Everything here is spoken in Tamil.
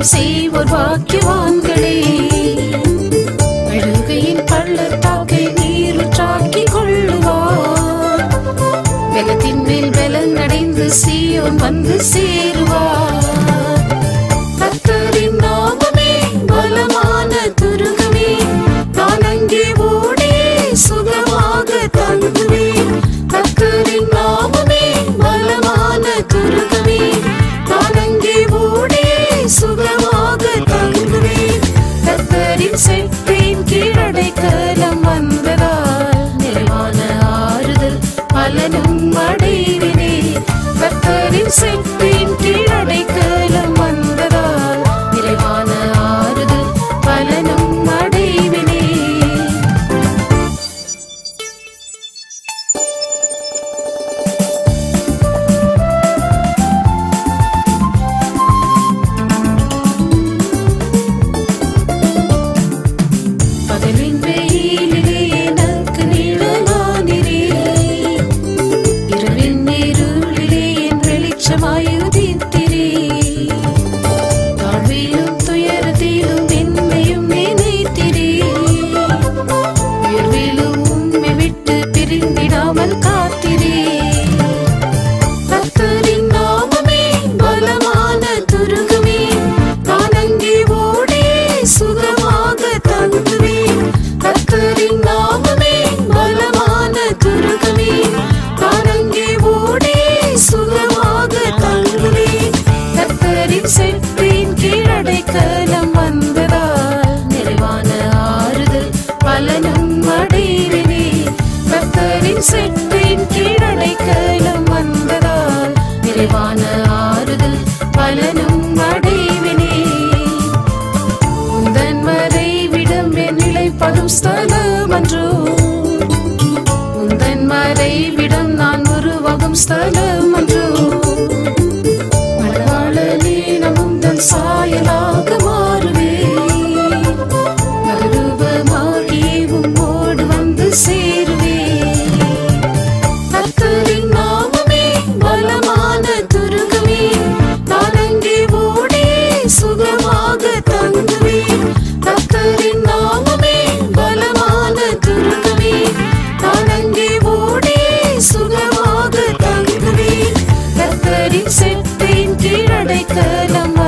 தியானம் செய்வோர் பாக்கியவான்களே. அழுகையின் பள்ளத்தாக்கை நீருற்றாக்கிக் கொள்ளுவார். வெள்ளத்தின் மேல் வெள்ளம் அடைந்து சீயோன் வந்து சேருவார். கர்த்தரின் நாமமே பலமான துருகமே, நான் அங்கே ஓடி சுகமாக தங்குவேன். கர்த்தரின் நாமமே பலமான துருகமே, நான் அங்கே ஓடி சுகமாக தங்குவேன். கர்த்தரின் செட்டையின் கீழடைக்கலம் வந்ததால் நிறைவான ஆறுதல் பலனும் அடைவினே. கர்த்தரின் செட்டையின் கீழடைக்கலம் வந்ததால் நிறைவான ஆறுதல் பலனும் அடைவினே. பகலின் வெயிலிலே எனக்கு நிழலானீரே, இரவின் இருளிலே என் வெளிச்சமாய் உதித்தீரே. தாழ்விலும் துயரத்திலும் என்னையும் நினைத்தீரே, உயர்விலும் உம்மை விட்டு பிரிந்திடாமல் காத்தீரே. கர்த்தரின் நாமமே பலமான துருகமே, நான் அங்கே ஓடி சுகமாக தங்குவேன். கர்த்தரின் நாமமே பலமான துருகமே, நான் அங்கே ஓடி சுகமாக தங்குவேன். கர்த்தரின் செட்டையின் கீழடைக்கலம் வந்ததால் நிறைவான ஆறுதல் பலனும் அடைவினே. கர்த்தரின் செட்டையின் கீழடைக்கலம் வந்ததால் நிறைவான ஆறுதல் பலனும் அடைவினே. உந்தன் மறைவிடம் என் நிலைப்படும் ஸ்தலமன்றோ, உந்தன் மறைவிடம் நான் உருவாகும் ஸ்தலமன்றோ. மணவாளனே நான் உந்தன் சாயலாக மாறுவேன், மறுரூபமாகியே உம்மோடு வந்து சேருவேன். கர்த்தரின் நாமமே பலமான துருகமே, நான் அங்கே ஓடி சுகமாக தங்குவேன். கர்த்தரின் நாமமே பலமான துருகமே, நான் அங்கே ஓடி சுகமாக தங்குவேன். கர்த்தரின் செட்டையின் கீழடைக்கலம்